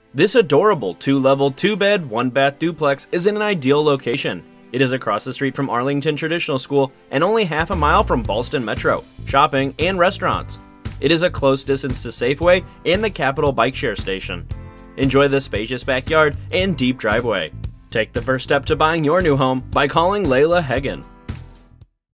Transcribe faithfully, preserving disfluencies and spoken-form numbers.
This adorable two-level, two-bed, one-bath duplex is in an ideal location. It is across the street from Arlington Traditional School and only half a mile from Ballston Metro, shopping, and restaurants. It is a close distance to Safeway and the Capital Bike Share station. Enjoy the spacious backyard and deep driveway. Take the first step to buying your new home by calling Layla Hagen.